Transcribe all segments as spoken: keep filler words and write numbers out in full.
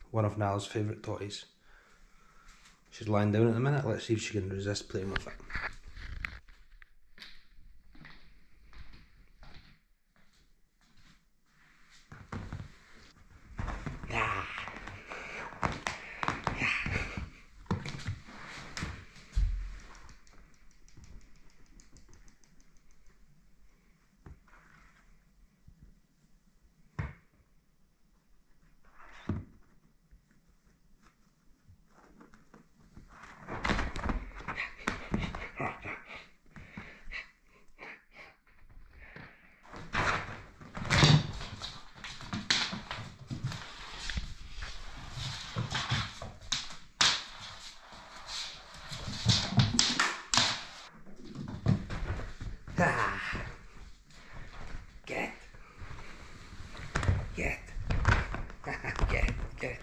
one of Nala's favourite toys. She's lying down at the minute. Let's see if she can resist playing with it. Yeah. Yeah. Ah. Get. Get. Get. Get.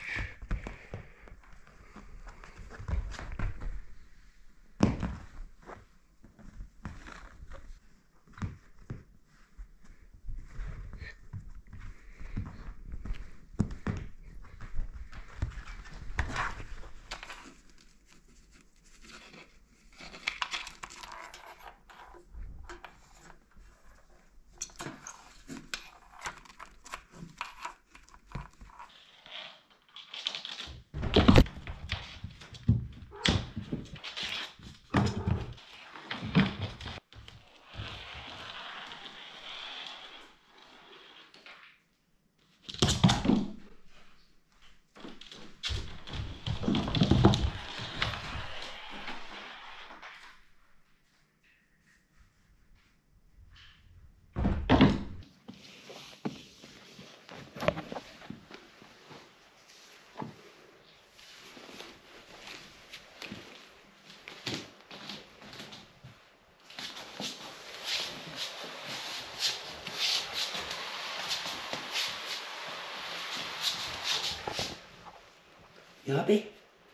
You happy?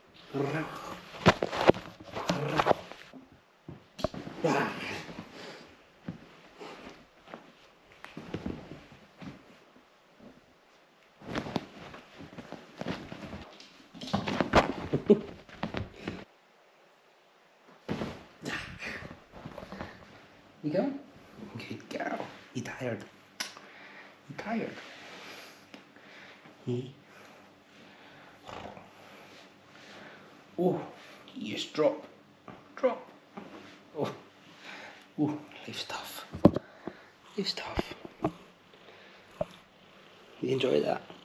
Ah. You go? Good girl. You tired? You tired? Hmm? Oh, yes, drop. Drop. Oh, oh, life's tough. Life's tough. You enjoy that?